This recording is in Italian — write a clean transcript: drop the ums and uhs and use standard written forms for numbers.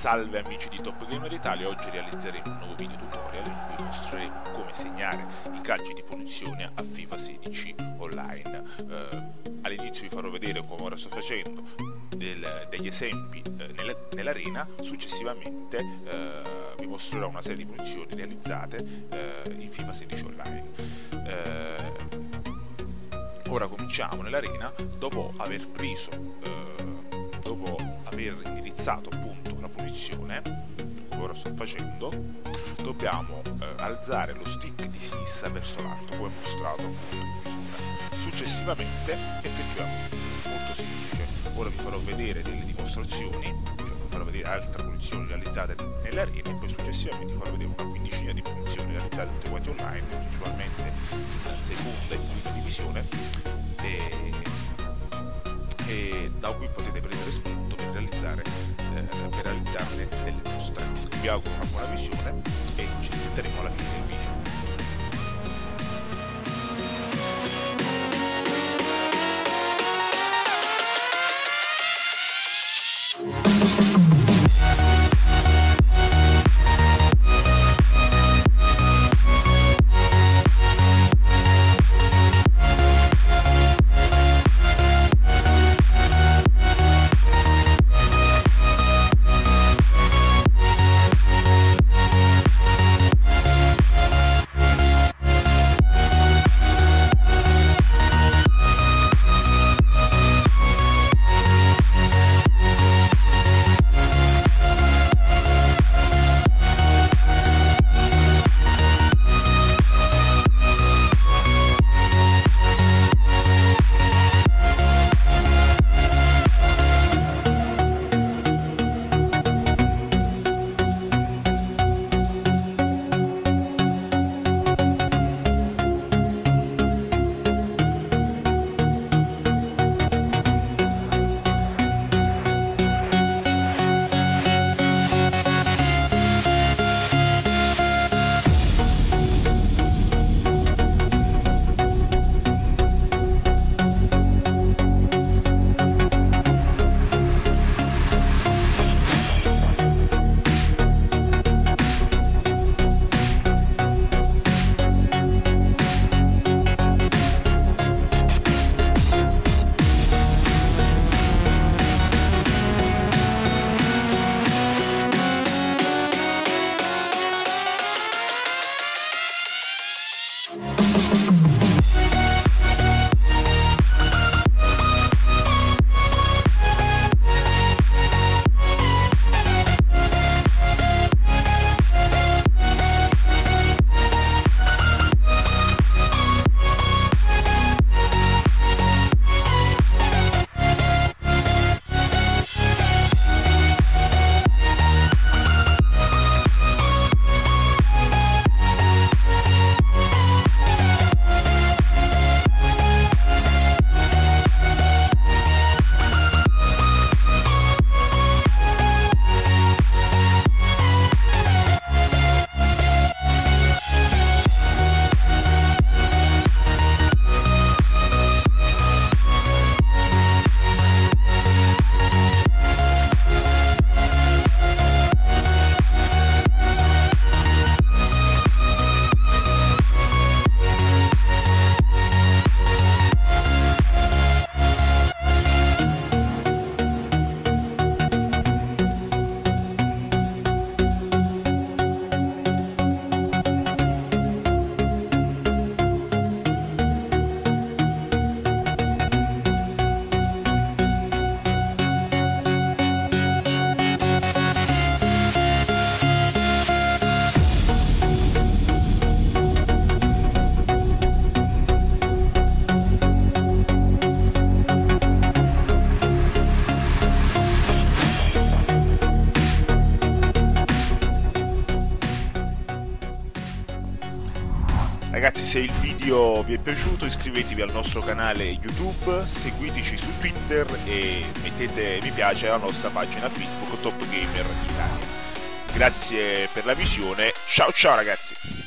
Salve amici di Top Gamer Italia, oggi realizzeremo un nuovo video tutorial in cui mostreremo come segnare i calci di punizione a FIFA 16 online. All'inizio vi farò vedere, come ora sto facendo, degli esempi nell'arena. Successivamente vi mostrerò una serie di punizioni realizzate in FIFA 16 online. Ora cominciamo nell'arena. Dopo aver indirizzato appunto la punizione, come ora sto facendo, dobbiamo alzare lo stick di sinistra verso l'alto, come mostrato in figura. Successivamente effettuiamo molto semplice. Ora vi farò vedere delle dimostrazioni, cioè vi farò vedere altre punizioni realizzate nell'arena e poi successivamente vi farò vedere una quindicina di punizioni realizzate tutte quante online, principalmente in seconda e prima divisione, e da cui potete prendere spunto per realizzarne delle mostre. Vi auguro una buona visione e ci risentiremo alla fine del video. Ragazzi, se il video vi è piaciuto iscrivetevi al nostro canale YouTube, seguiteci su Twitter e mettete mi piace alla nostra pagina Facebook Top Gamer Italia. Grazie per la visione, ciao ciao ragazzi!